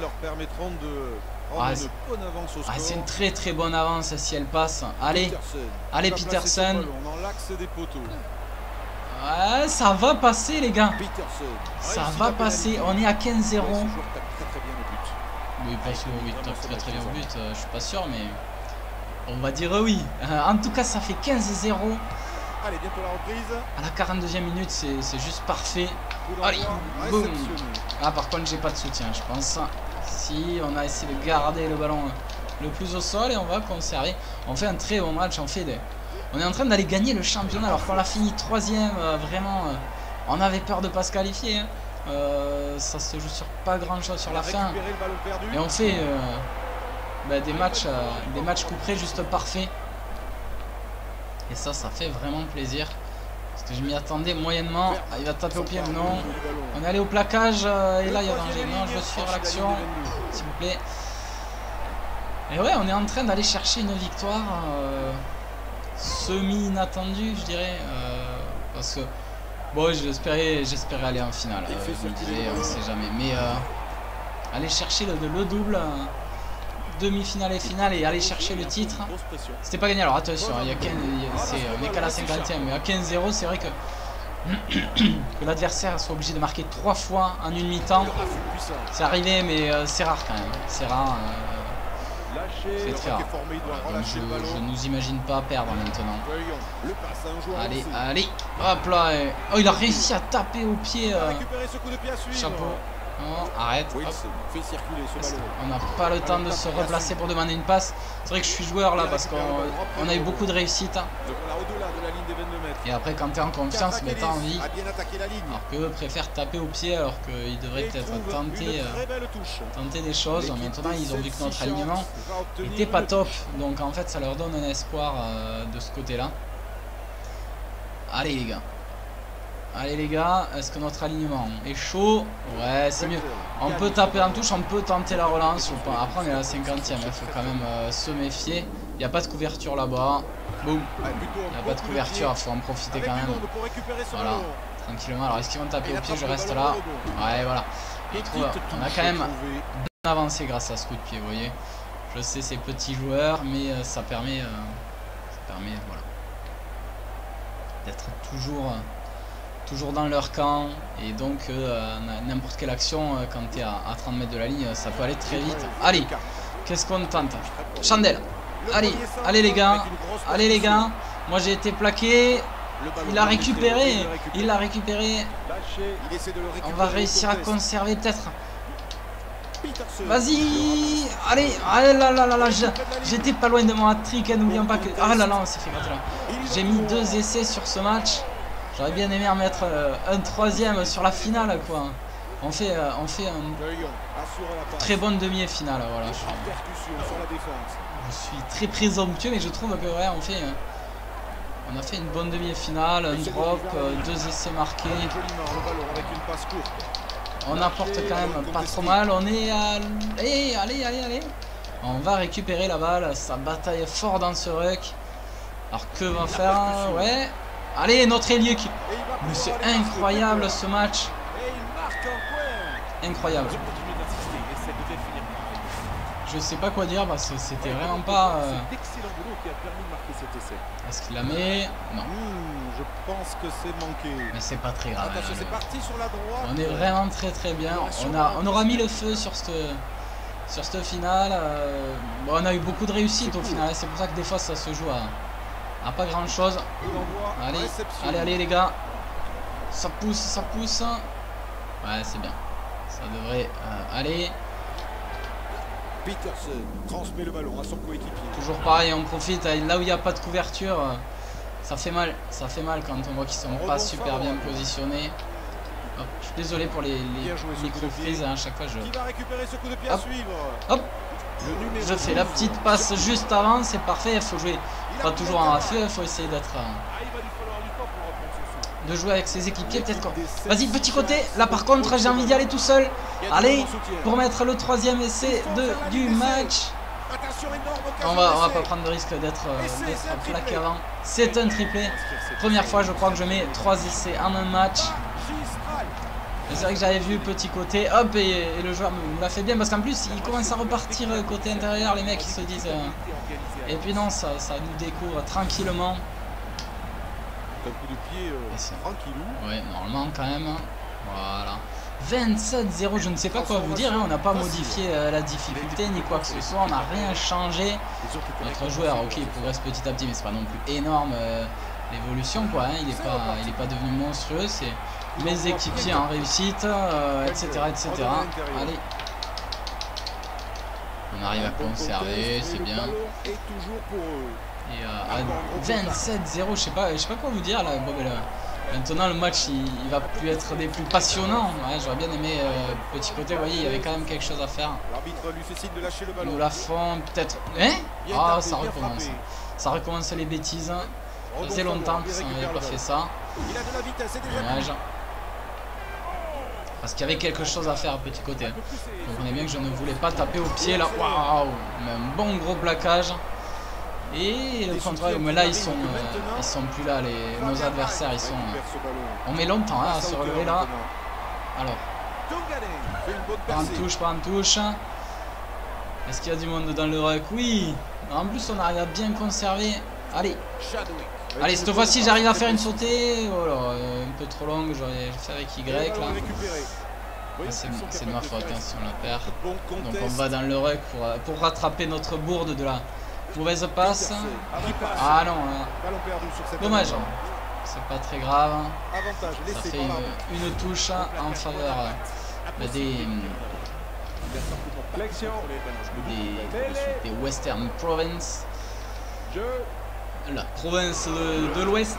C'est une très bonne avance si elle passe. Allez, allez Peterson. Ouais, ça va passer les gars. Ça va passer. On est à 15-0. Oui, passe oui, très bien au but. Je suis pas sûr, mais on va dire oui. En tout cas, ça fait 15-0. À la 42e minute, c'est juste parfait. Allez, boum. Ah, par contre, j'ai pas de soutien, je pense. Si, on a essayé de garder le ballon le plus au sol et on va conserver. On fait un très bon match. On est en train d'aller gagner le championnat alors qu'on l'a fini 3e. Vraiment, on avait peur de pas se qualifier. Hein. Ça se joue sur pas grand chose sur la fin. Et on fait des matchs coup près juste parfaits. Et ça fait vraiment plaisir. Parce que je m'y attendais moyennement. Ah, il va taper au pied, non. On est allé au plaquage et là il y a danger. Non, je veux suivre l'action, s'il vous plaît. Et ouais, on est en train d'aller chercher une victoire semi-inattendue, je dirais. Parce que bon, j'espérais aller en finale. Je me disais, on sait jamais. Mais aller chercher le double, demi-finale et finale, et aller chercher le titre, c'était pas gagné. Alors attention, on est qu'à la 50e, mais à 15-0, c'est vrai que l'adversaire soit obligé de marquer 3 fois en une mi-temps, c'est arrivé, mais c'est rare quand même. C'est rare. C'est très rare. Donc je nous imagine pas perdre maintenant. Allez, hop là. Oh, il a réussi à taper au pied. Chapeau. Non, arrête. Hop. On n'a pas le temps de se replacer pour demander une passe. C'est vrai que je suis joueur là parce qu'on a eu beaucoup de réussite. Et après, quand tu es en confiance, mais tu as envie. Alors qu'eux préfèrent taper au pied alors qu'ils devraient peut-être tenter des choses. Maintenant, ils ont vu que notre alignement n'était pas top. Donc en fait, ça leur donne un espoir de ce côté-là. Allez les gars. Allez les gars, est-ce que notre alignement est chaud? Ouais, c'est mieux. On peut taper en touche, on peut tenter la relance ou pas. Après on est à la 50e, il faut quand même se méfier. Il n'y a pas de couverture là-bas. Boum. Il n'y a pas de couverture, il faut en profiter quand même. Voilà, tranquillement. Alors est-ce qu'ils vont taper au pied? Je reste là. Ouais, voilà. Je trouve on a quand même bien avancé grâce à ce coup de pied, vous voyez. Je sais, c'est petits joueurs, mais ça permet voilà, d'être toujours dans leur camp, et donc n'importe quelle action quand tu es à 30 mètres de la ligne, ça peut aller très vite. Allez, qu'est-ce qu'on tente? Chandelle. Allez les gars, moi j'ai été plaqué, il l'a récupéré, on va réussir à conserver peut-être. Vas-y, allez, là, j'étais pas loin de mon hat-trick, n'oublions pas que... Ah là là, on s'est fait gratter là. J'ai mis 2 essais sur ce match. J'aurais bien aimé en mettre un 3e sur la finale, quoi. On fait une très bonne demi-finale, voilà. Je suis très présomptueux, mais je trouve que ouais, on a fait une bonne demi-finale, un drop, 2 essais marqués. On apporte quand même pas trop mal. On est à... Allez. On va récupérer la balle. Ça bataille fort dans ce ruck. Alors que va faire? Ouais. Allez, notre ailier qui... Mais c'est incroyable ce match. Incroyable. Je sais pas quoi dire parce que c'était vraiment pas... Est-ce qu'il la met? Non. Je pense que c'est manqué. Mais c'est pas très grave. On est vraiment très bien. On aura mis le feu sur cette finale. Bon, on a eu beaucoup de réussite au final. C'est pour ça que des fois ça se joue à pas grand chose. Allez les gars. Ça pousse. Ouais, c'est bien. Ça devrait aller. Peterson transmet le ballon à son coéquipier. Toujours pareil, on profite là où il n'y a pas de couverture. Ça fait mal quand on voit qu'ils sont pas super bien positionnés. Hop, je suis désolé pour les micro-prises, à chaque fois hop, je fais la petite passe juste avant, c'est parfait. Il faut jouer pas toujours en rafale, il faut essayer de jouer avec ses équipiers peut-être quoi. Vas-y, petit côté, là par contre j'ai envie d'y aller tout seul. Allez, pour mettre le 3e essai du match. On va pas prendre de risque d'être plaqué avant. C'est un triplé. Première fois je crois que je mets 3 essais en un match. C'est vrai que j'avais vu petit côté, hop, et le joueur me l'a fait bien parce qu'en plus il commence à repartir côté intérieur, les mecs ils se disent et puis non, ça nous découvre tranquillement. Un coup de pied tranquillou. Ouais, normalement quand même. Voilà. 27-0, je ne sais pas quoi vous dire, hein. On n'a pas modifié la difficulté ni quoi que ce soit, on n'a rien changé. Notre joueur, ok, il progresse petit à petit, mais c'est pas non plus énorme l'évolution quoi, hein. Il est pas devenu monstrueux, c'est mes équipiers en réussite, etc. Allez. On arrive à conserver, c'est bien. Et à 27-0, je sais pas quoi vous dire là. Bon, Maintenant le match il va plus être des plus passionnants. Ouais, j'aurais bien aimé petit côté, vous voyez, il y avait quand même quelque chose à faire. L'arbitre lui fait signe de lâcher le ballon. Nous la font peut-être. Hein? Ah, ça recommence. Ça recommence les bêtises. Ça faisait longtemps qu'on n'avait pas fait ça. Il a de la vitesse et déjà. Dommage. Parce qu'il y avait quelque chose à faire petit côté. Donc on est bien que je ne voulais pas taper au pied là. Waouh! Un bon gros plaquage. Et le contrôle, mais là ils sont plus là, nos adversaires ils sont. On met longtemps hein, à se relever là. Alors. Pas en touche, pas en touche. Est-ce qu'il y a du monde dans le ruck? Oui. En plus on arrive à bien conserver. Allez. Allez, cette fois-ci j'arrive à faire une sautée. Oh là, un peu trop longue, j'aurais fait avec Y là. C'est de ma faute hein, si on la perd. Donc on va dans le ruck pour rattraper notre bourde de la mauvaise passe. Ah non, dommage. C'est pas très grave. Ça fait une touche en faveur des Western Province. La province de l'Ouest.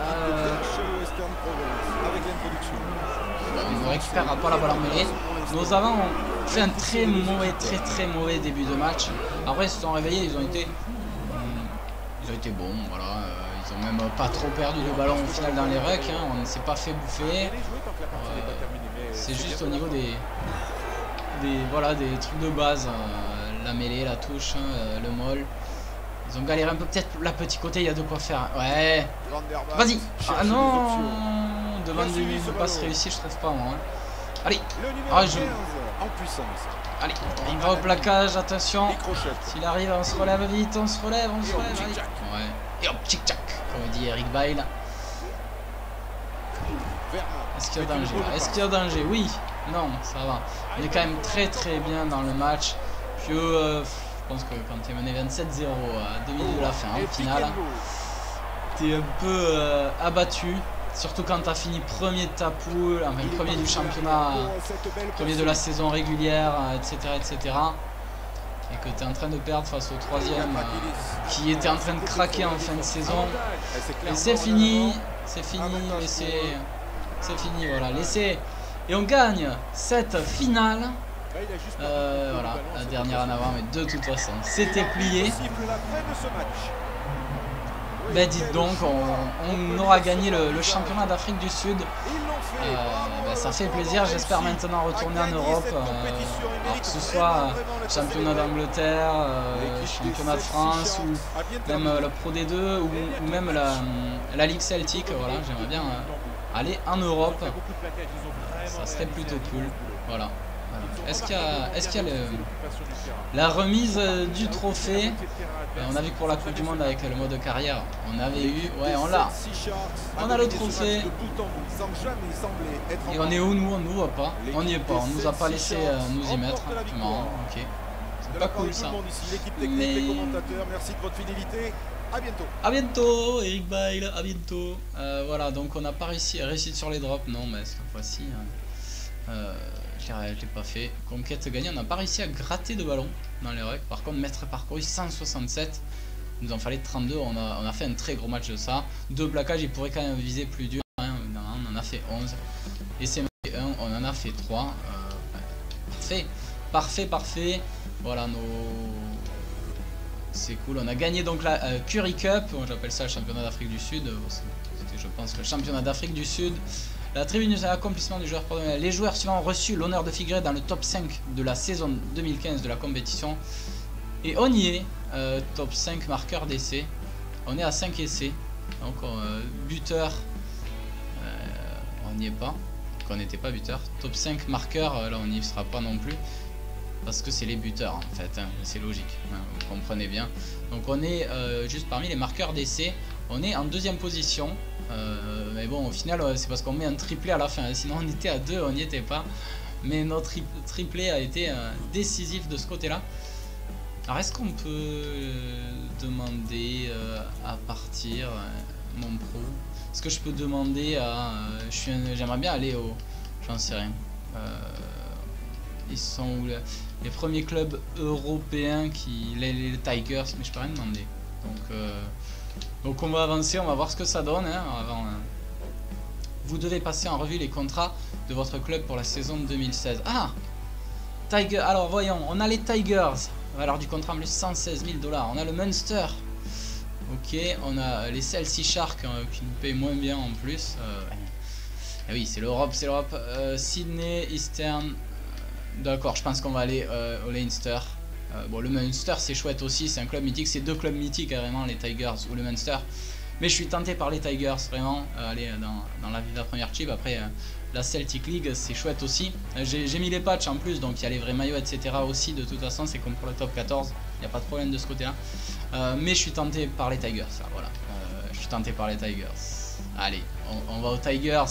On récupère pas la balle en mêlée. Nos avants ont fait un très mauvais début de match. Après ils se sont réveillés, ils ont été bons, voilà. Ils ont même pas trop perdu de ballon au final dans les rucks, hein. On ne s'est pas fait bouffer. C'est juste au niveau des trucs de base, la mêlée, la touche, le moll. Ils ont galéré un peu, peut-être la petit côté, il y a de quoi faire. Ouais. Vas-y. Ah non. Demande une passe réussie, je trouve pas moi. Allez. Ah, allez, il va au plaquage, attention. S'il arrive, on se relève vite, on se relève. Allez. Ouais. Et hop, tchic-tchac, comme dit Eric Bail. Est-ce qu'il y a danger là? Est-ce qu'il y a danger? Oui. Non, ça va. On est quand même très bien dans le match. Puis je pense que quand tu es mené 27-0 à 2 minutes de la fin, au final, tu es un peu abattu. Surtout quand tu as fini premier de ta poule, enfin premier du championnat, premier de la saison régulière, etc. Et que tu es en train de perdre face au troisième qui était en train de craquer en fin de saison. Et c'est fini, c'est fini, c'est fini, voilà, laissez. Et on gagne cette finale. Voilà, la dernière en avant, mais de toute façon, c'était plié. Ben dites donc, on aura gagné le championnat d'Afrique du Sud. Ben, ça fait plaisir, j'espère maintenant retourner en Europe. Alors que ce soit championnat d'Angleterre, championnat de France, ou même la Pro D2, ou même la Ligue Celtique. Voilà, j'aimerais bien aller en Europe. Ça serait plutôt cool. Voilà. Est-ce qu'il y a la remise du trophée? On a vu que pour la Coupe du Monde avec le mode carrière, on avait eu, ouais, on l'a. On a le trophée. Et on est où nous? On ne nous voit pas. On n'y est pas. On nous a pas laissé nous y mettre. Non, ok. C'est pas cool ça. Mais... merci de votre fidélité. À bientôt. À bientôt, Eric Bail. À bientôt. Voilà, donc on n'a pas réussi sur les drops. Non, mais cette fois-ci, je l'ai pas fait. Conquête gagnée, on n'a pas réussi à gratter de ballon dans les rucks. Par contre, mètres parcourus 167. Il nous en fallait 32. On a fait un très gros match de ça. 2 plaquages, il pourrait quand même viser plus dur. Hein. On en a fait 11. Et c'est 1, on en a fait 3. Parfait. Voilà, c'est cool. On a gagné donc la Currie Cup. J'appelle ça le championnat d'Afrique du Sud. C'était, je pense, le championnat d'Afrique du Sud. La tribune de l'accomplissement du joueur. Les joueurs suivants ont reçu l'honneur de figurer dans le top 5 de la saison 2015 de la compétition. Et on y est, top 5 marqueur d'essai. On est à 5 essais. Donc buteur, on n'y est pas. On n'était pas buteur. Top 5 marqueur, là on n'y sera pas non plus. Parce que c'est les buteurs en fait, hein, c'est logique, hein, vous comprenez bien. Donc on est juste parmi les marqueurs d'essai. On est en 2e position. Mais bon, au final, c'est parce qu'on met un triplé à la fin. Sinon, on était à 2, on n'y était pas. Mais notre triplé a été décisif de ce côté-là. Alors, est-ce qu'on peut demander à partir mon pro? Est-ce que je peux demander à... J'aimerais bien aller au... J'en sais rien. Ils sont où les premiers clubs européens les Tigers, mais je peux rien demander. Donc on va avancer, on va voir ce que ça donne hein, vous devez passer en revue les contrats de votre club pour la saison 2016. Ah, Tiger, alors voyons, on a les Tigers, valeur du contrat en plus 116 000 $. On a le Munster, ok, on a les Chelsea Sharks qui nous payent moins bien en plus. Et oui, c'est l'Europe, Sydney, Eastern. D'accord, je pense qu'on va aller au Leinster. Bon, le Munster c'est chouette aussi, c'est un club mythique, c'est deux clubs mythiques vraiment, les Tigers ou le Munster. Mais je suis tenté par les Tigers, vraiment, aller dans la première chip. Après, la Celtic League, c'est chouette aussi. J'ai mis les patchs en plus, donc il y a les vrais maillots, etc. aussi. De toute façon, c'est comme pour le top 14, il n'y a pas de problème de ce côté-là. Mais je suis tenté par les Tigers, là, voilà. Je suis tenté par les Tigers. Allez, on va aux Tigers.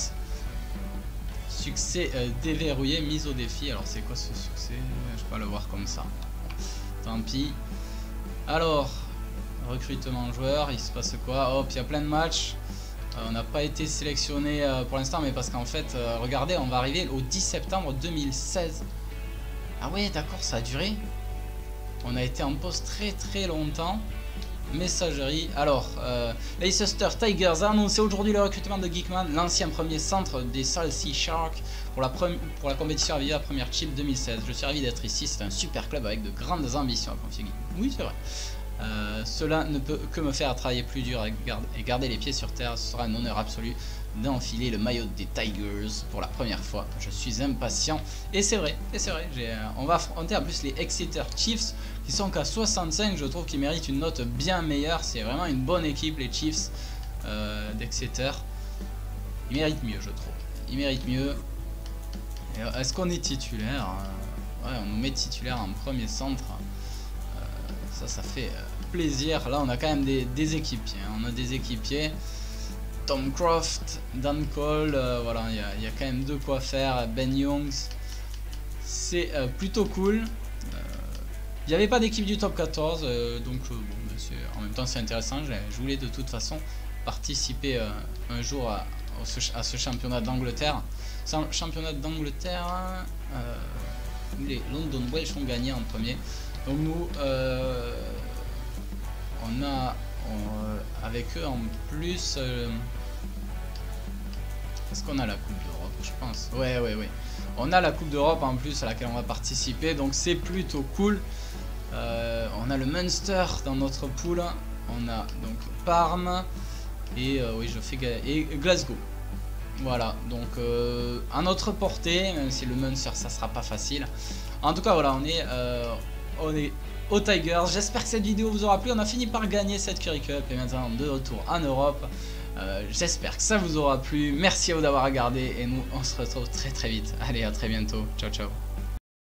Succès déverrouillé, mise au défi. Alors, c'est quoi ce succès? Je peux pas le voir comme ça. Tant pis. Alors, recrutement joueur, il se passe quoi? Hop, il y a plein de matchs. On n'a pas été sélectionné pour l'instant, mais parce qu'en fait, regardez, on va arriver au 10 septembre 2016. Ah ouais, d'accord, ça a duré. On a été en pause très longtemps. Messagerie. Alors, Leicester Tigers a annoncé aujourd'hui le recrutement de Geekman, l'ancien premier centre des Chelsea Sharks, pour la compétition à via première chip 2016. Je suis ravi d'être ici, c'est un super club avec de grandes ambitions à confier Geekman. Oui, c'est vrai. Cela ne peut que me faire travailler plus dur et garder les pieds sur terre. Ce sera un honneur absolu d'enfiler le maillot des Tigers pour la première fois. Je suis impatient. Et c'est vrai, on va affronter en plus les Exeter Chiefs qui sont qu'à 65. Je trouve qu'ils méritent une note bien meilleure. C'est vraiment une bonne équipe, les Chiefs d'Exeter. Ils méritent mieux, je trouve. Ils méritent mieux. Est-ce qu'on est titulaire? Ouais, on nous met titulaire en premier centre. Ça fait plaisir. Là, on a quand même des équipiers. On a des équipiers. Tom Croft, Dan Cole, voilà, il y a quand même de quoi faire. Ben Youngs, c'est plutôt cool. Il n'y avait pas d'équipe du top 14, donc bon, en même temps c'est intéressant. Je voulais de toute façon participer un jour à ce championnat d'Angleterre. Championnat d'Angleterre, les London Welsh ont gagné en premier. Donc nous, on a avec eux en plus, est-ce qu'on a la Coupe d'Europe, je pense. Ouais. On a la Coupe d'Europe en plus à laquelle on va participer, donc c'est plutôt cool. On a le Munster dans notre pool. On a donc Parme et oui, et Glasgow. Voilà, donc à notre portée, même si le Munster ça sera pas facile. En tout cas, voilà, on est aux Tigers. J'espère que cette vidéo vous aura plu. On a fini par gagner cette Currie Cup et maintenant de retour en Europe. J'espère que ça vous aura plu. Merci à vous d'avoir regardé et nous on se retrouve très vite. Allez, à très bientôt. Ciao.